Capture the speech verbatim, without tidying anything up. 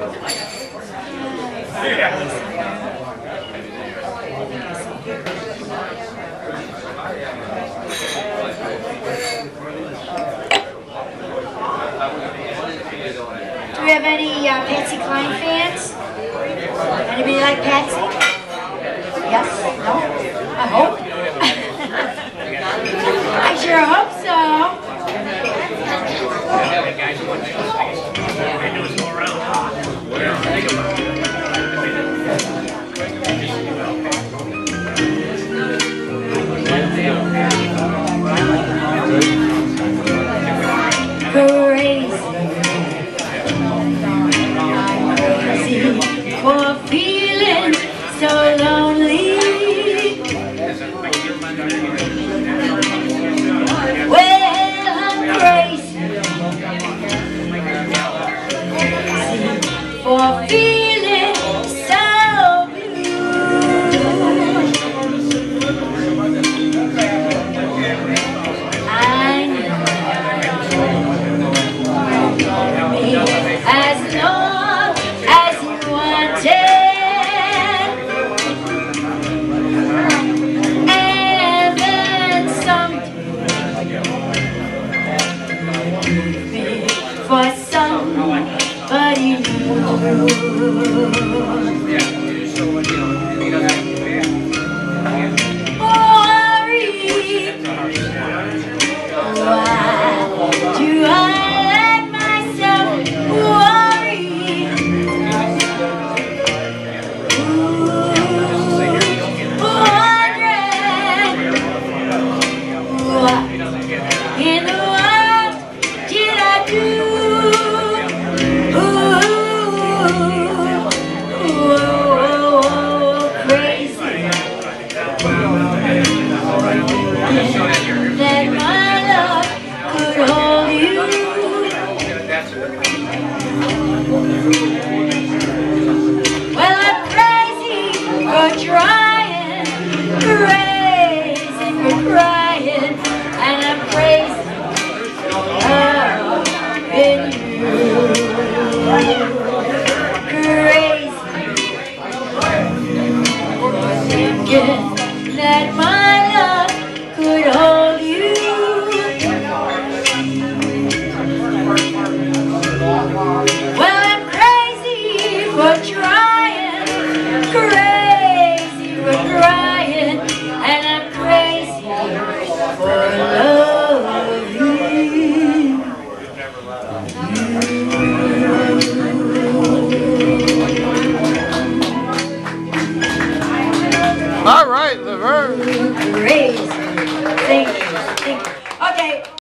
Do we have any uh, Patsy Cline fans? Anybody like Patsy? Yes? No? I hope. I sure hope so. For feeling so lonely. Well, I'm crazy for feeling so blue. I know me as long as you wanted, and then someday for somebody new. Worry, why do I let myself worry? In the world did I do? Ooh, ooh, ooh, crazy that my love could hold you. Well, I'm crazy for trying, crazy for crying, and I'm crazy in you. Crazy for thinking that my love could hold you. Well, I'm crazy for trying, crazy for crying, and I'm crazy for loving you. All right, Laverne. Crazy.